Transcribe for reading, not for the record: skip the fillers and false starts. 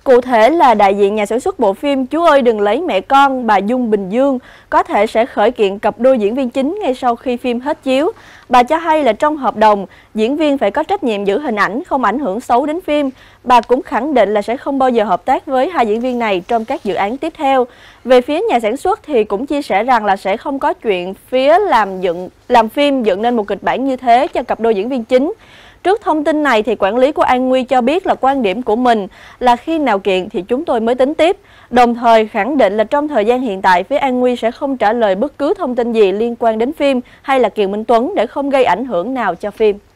Cụ thể là đại diện nhà sản xuất bộ phim Chú ơi đừng lấy mẹ con, bà Dung Bình Dương có thể sẽ khởi kiện cặp đôi diễn viên chính ngay sau khi phim hết chiếu. Bà cho hay là trong hợp đồng, diễn viên phải có trách nhiệm giữ hình ảnh, không ảnh hưởng xấu đến phim. Bà cũng khẳng định là sẽ không bao giờ hợp tác với hai diễn viên này trong các dự án tiếp theo. Về phía nhà sản xuất thì cũng chia sẻ rằng là sẽ không có chuyện phía làm phim dựng nên một kịch bản như thế cho cặp đôi diễn viên chính. Trước thông tin này thì quản lý của An Nguy cho biết là quan điểm của mình là khi nào kiện thì chúng tôi mới tính tiếp. Đồng thời khẳng định là trong thời gian hiện tại phía An Nguy sẽ không trả lời bất cứ thông tin gì liên quan đến phim hay là Kiều Minh Tuấn để không gây ảnh hưởng nào cho phim.